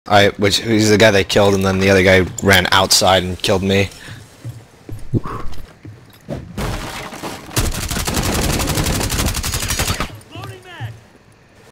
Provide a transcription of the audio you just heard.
Which he's the guy they killed, and then the other guy ran outside and killed me.